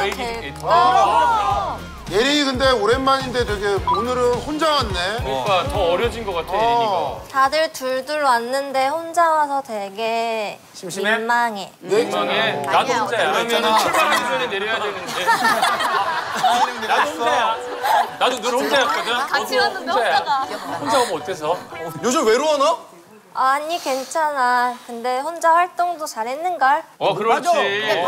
될까? 예린이 근데 오랜만인데 되게 오늘은 혼자 왔네. 그러니까 더 어려진 것 같아, 예린이가. 다들 둘둘 왔는데 혼자 와서 되게 심심해? 민망해. 민망해? 나도 혼자야. 그러면 출발하기 전에 내려야 되는데. 나도 혼자야. 나도 늘 혼자였거든. 같이 왔는데 혼자가. 혼자 오면 어때서? 요즘 외로워 너? 아니 괜찮아. 근데 혼자 활동도 잘했는걸? 그렇지.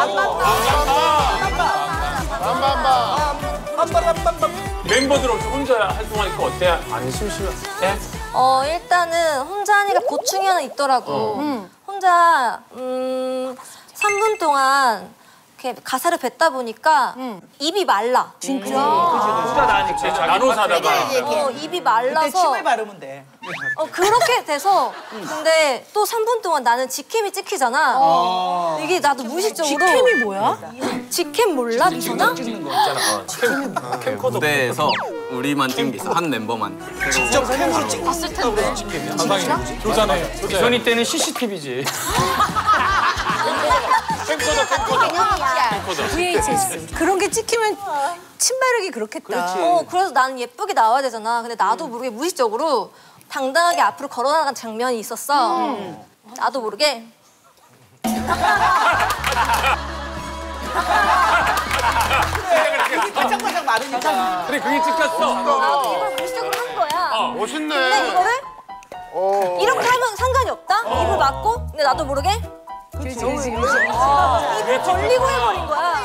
멤버들 없이 혼자 활동하니까 어때? 안 심심해? 일단은 혼자 하니까 고충이 하나 있더라고. 혼자 3분 동안 이렇게 가사를 뱉다 보니까 입이 말라. 진짜? 혼자 나니까 나눠 사다가. 입이 말라서. 그때 침을 바르면 돼. 그렇게 돼서 근데 또 3분 동안 나는 직캠이 찍히잖아. 이게 나도 무의식적으로. 직캠이 뭐야? 직캠 몰라, 미소나? 찍는 거 있잖아. 캠코더. 무대에서 우리만 찍는 게 있어. 한 멤버만. 직접 캠으로 찍었을 텐데. 조사네. 조선이 때는 CCTV지. 캠코더. VHS. 그런 게 찍히면 침 바르기 그렇겠다. 그래서 나는 예쁘게 나와야 되잖아. 근데 나도 모르게 무의식적으로 당당하게 앞으로 걸어나간 장면이 있었어. 나도 모르게. 입이 바짝바짝 마르니까. 그래, 그게 찍혔어. 나도 이걸 무의식적으로 한 거야. 멋있네. 근데 이거를 이렇게 하면 상관이 없다? 입을 막고? 근데 나도 모르게 그렇지. 입을 벌리고 해버린 거야.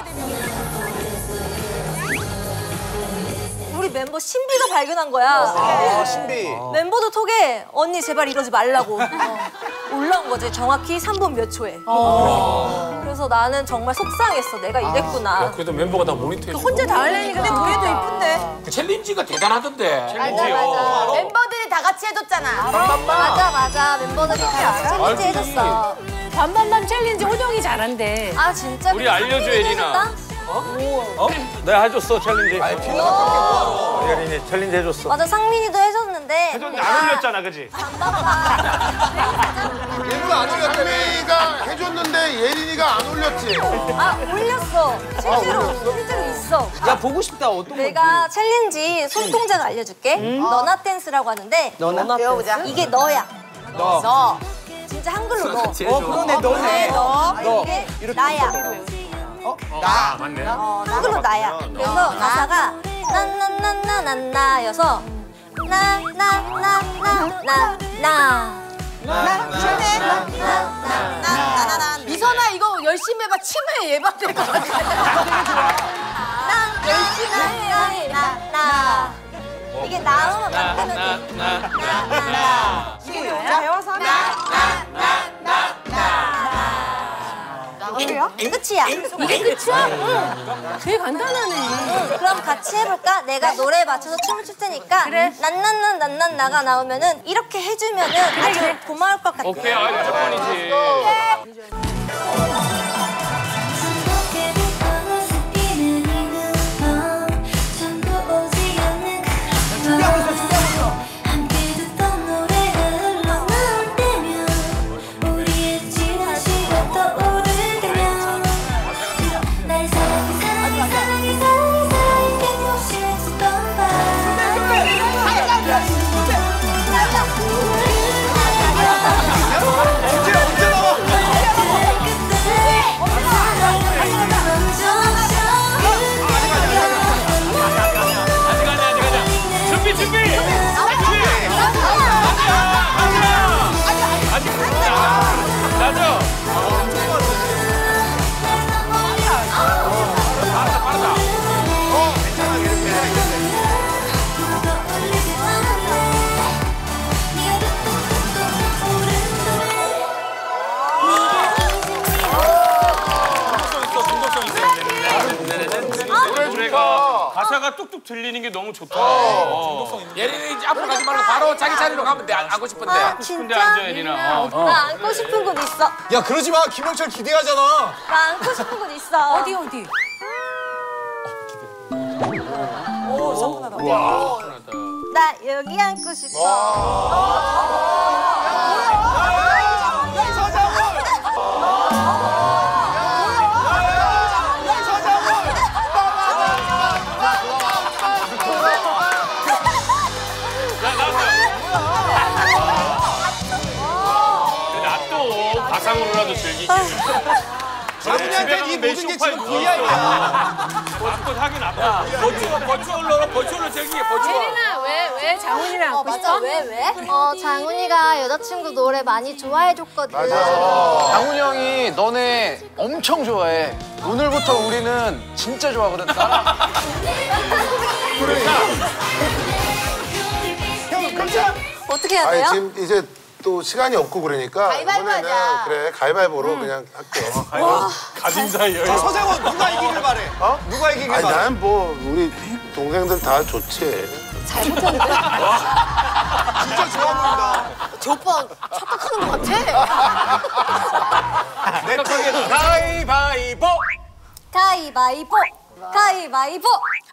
우리 멤버 신비가 발견한 거야. 신비. 멤버도 톡에 언니 제발 이러지 말라고 올라온 거지. 정확히 3분 몇 초에. 그래서 나는 정말 속상했어. 내가 이랬구나. 그래도 멤버가 다 모니터해. 혼자 다 하려니까 근데 그래도 이쁜데. 그 챌린지가 대단하던데. 맞아. 멤버들이 다 같이 해줬잖아. 맞아. 멤버들이 같이 챌린지 해줬어. 밤밤밤 챌린지 호동이 잘한대. 아 진짜? 우리 알려줘, 예린아. 내가 해줬어 챌린지. 아니 필요가 예린이 챌린지 해줬어. 맞아, 상민이도 해줬는데 안 흘렸잖아, 그지? 일부러 안 올렸다며. 상민이가 해줬는데 예린이가 안 올렸지. 올렸어. 실제로 있어. 야 보고 싶다. 어떤 내가 챌린지 손동작 알려줄게. 너나 댄스라고 하는데 너나 배워보자. 이게 너야. 너. 진짜 한글로 너. 그러네 너네. 이게 나야. 나. 맞네. 한글로 나야. 그래서 가사가 나나나나나나여서 나. 미선아 이거 열심히 해봐. 치매 예방될 것 같아. 열심히 해. 나. 이게 나로만 바꾸면 돼. 이게 뭐야? 배워서 하면 끝이야. 이게 끝이야? 응. 되게 간단하네. 그럼 같이 해볼까? 내가 노래에 맞춰서 춤을 출 테니까 난난나가 나오면은 이렇게 해주면은 아주 고마울 것 같아. 오케이, 무조건이지. 가사가 뚝뚝 들리는 게 너무 좋다. 예린이 이제 앞으로 가지 말고 바로 자기 자리로 가면 돼. 앉고 싶은데. 아, 근데 진짜? 앉아, 예린아. 나 안고 싶은 곳 있어. 야 그러지 마. 김영철 기대하잖아. 나 안고 싶은 곳 있어. 어디? 나 여기 안고 싶어. 장훈이한테 이 모든 게 지금 VIP야. 맞고 하긴 아파. 버추얼로 저기 버추얼. 예린아 왜 장훈이랑 안고 싶어? 왜? 장훈이가 여자친구 노래 많이 좋아해줬거든. 장훈이 형이 너네 엄청 좋아해. 오늘부터 우리는 진짜 좋아하거든. 형, 깜짝. 어떻게 해야 아니 돼요? 지금 이제 또 시간이 없고 그러니까 가위바위보 이번에는 하자. 그래 가위바위보로 그냥 할게요. 가진 사이에. 자, 서장훈 누가 이기길 바래? 누가 이기길 아니 바래? 난 뭐 우리 동생들 다 좋지. 진짜 좋아 보인다. 저 오빠 착각하는 것 같아. 가위바위보. 가위바위보. 가위바위보.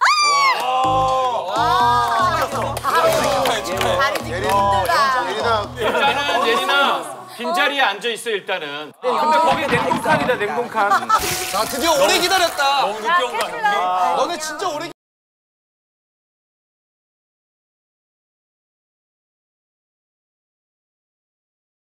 다리 좀 힘들다. 예린아 일단은 예린아 빈자리에 앉아 있어 일단은. 근데 거기 냉동칸이다 냉동칸. 자, 드디어 오래 기다렸다. 너무 늦게 온 거 아니야? 너네 진짜 오래